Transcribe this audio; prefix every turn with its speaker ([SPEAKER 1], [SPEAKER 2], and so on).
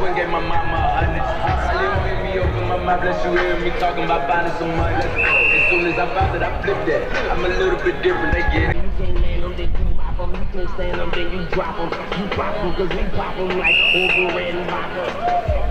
[SPEAKER 1] Quinn gave my mama a hundred. I didn't make me open my mouth, let you hear me talking about finding some money. Let's go. As soon as I found it, I flipped that. I'm a little bit different, they get it.
[SPEAKER 2] You can't land them, then you mop them. You can't stand them, then you drop them. You pop them, cause we pop them like over and vodka.